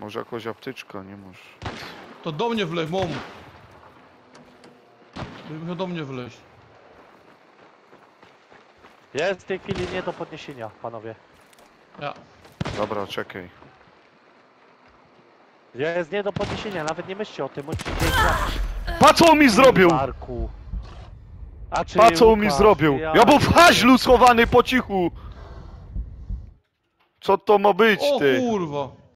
Może jakąś aptyczka, nie masz. To do mnie wleć, mom. Musiał do mnie wleźć. Jest w tej chwili nie do podniesienia, panowie. Ja. Dobra, czekaj. Jest nie do podniesienia, nawet nie myślcie o tym, musicie gdzieś na Pa co on mi zrobił! parku. A czy Pa co on mi Łukasz, zrobił! Ja był w haźlu schowany po cichu! Co to ma być, O ty? kurwa.